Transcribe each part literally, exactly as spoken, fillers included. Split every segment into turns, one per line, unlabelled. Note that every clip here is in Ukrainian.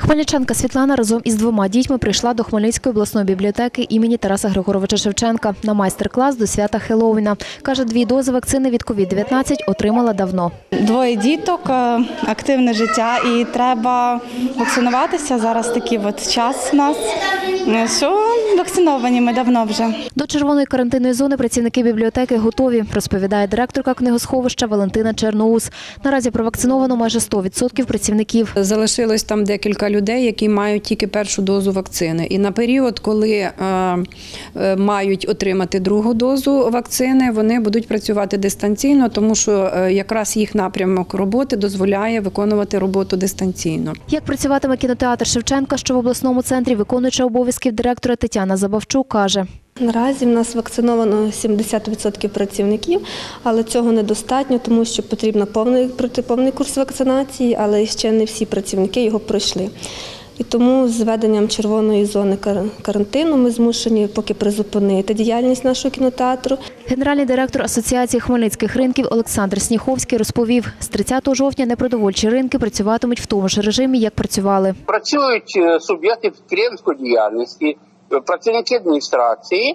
Хмельничанка Світлана разом із двома дітьми прийшла до Хмельницької обласної бібліотеки імені Тараса Григоровича Шевченка на майстер-клас до свята Хеллоуіна. Каже, дві дози вакцини від ковід дев'ятнадцять отримала давно.
Двоє діток, активне життя і треба вакцинуватися. Зараз такий от час у нас, що вакциновані ми давно вже.
До червоної карантинної зони працівники бібліотеки готові, розповідає директорка книгосховища Валентина Черноус. Наразі провакциновано майже сто відсотків працівників.
Залишилось там декілька людей, які мають тільки першу дозу вакцини. І на період, коли е, е, мають отримати другу дозу вакцини, вони будуть працювати дистанційно, тому що е, якраз їх напрямок роботи дозволяє виконувати роботу дистанційно.
Як працюватиме кінотеатр Шевченка, що в обласному центрі, виконуюча обов'язків директора Тетяна Забавчук каже.
Наразі в нас вакциновано сімдесят відсотків працівників, але цього недостатньо, тому що потрібно повний, повний курс вакцинації, але ще не всі працівники його пройшли. І тому з введенням червоної зони карантину ми змушені поки призупинити діяльність нашого кінотеатру.
Генеральний директор Асоціації хмельницьких ринків Олександр Сніховський розповів, з тридцятого жовтня непродовольчі ринки працюватимуть в тому ж режимі, як працювали.
Працюють суб'єкти підприємницької діяльності, працівники адміністрації,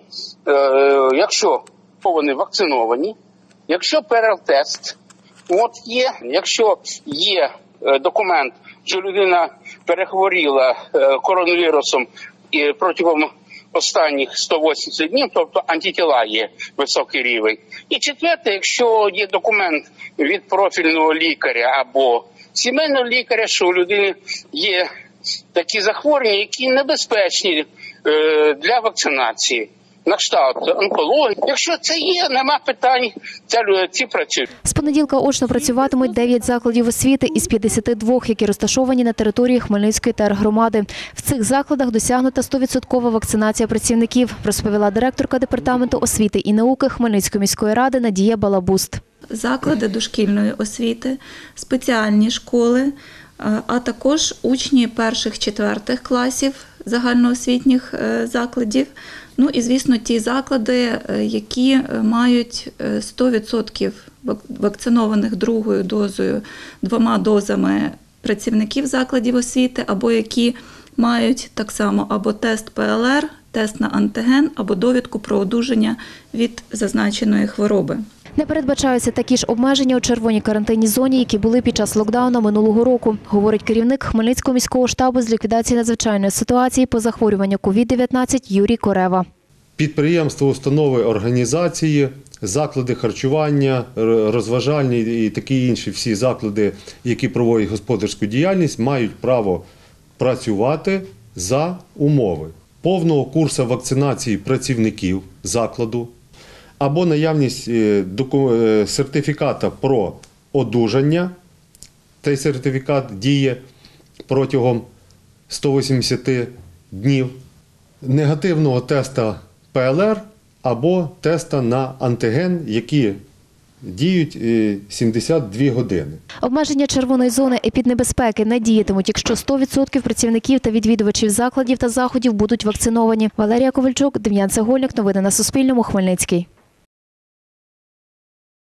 якщо вони вакциновані, якщо ПЛР-тест от є, якщо є документ, що людина перехворіла коронавірусом протягом останніх сто вісімдесят днів, тобто антитіла є високий рівень. І четверте, якщо є документ від профільного лікаря або сімейного лікаря, що у людини є такі захворювання, які небезпечні для вакцинації. На кшталт онкології. Якщо це є, нема питань, ці працюють.
З понеділка очно працюватимуть дев'ять закладів освіти із п'ятдесяти двох, які розташовані на території Хмельницької тергромади. В цих закладах досягнута сто відсоткова вакцинація працівників, розповіла директорка департаменту освіти і науки Хмельницької міської ради Надія Балабуст.
Заклади дошкільної освіти, спеціальні школи, а також учні перших-четвертих класів загальноосвітніх закладів. Ну і, звісно, ті заклади, які мають сто відсотків вакцинованих другою дозою, двома дозами працівників закладів освіти, або які мають так само або тест ПЛР, тест на антиген, або довідку про одужання від зазначеної хвороби.
Не передбачаються такі ж обмеження у червоній карантинній зоні, які були під час локдауну минулого року, говорить керівник Хмельницького міського штабу з ліквідації надзвичайної ситуації по захворюванню ковід дев'ятнадцять Юрій Корева.
Підприємства, установи, організації, заклади харчування, розважальні і такі інші всі заклади, які проводять господарську діяльність, мають право працювати за умови повного курсу вакцинації працівників закладу, або наявність сертифіката про одужання. Цей сертифікат діє протягом ста вісімдесяти днів. Негативного теста ПЛР або теста на антиген, які діють сімдесят дві години.
Обмеження червоної зони епіднебезпеки не діятимуть, якщо сто відсотків працівників та відвідувачів закладів та заходів будуть вакциновані. Валерія Ковальчук, Дем'ян Цегольник. Новини на Суспільному. Хмельницький.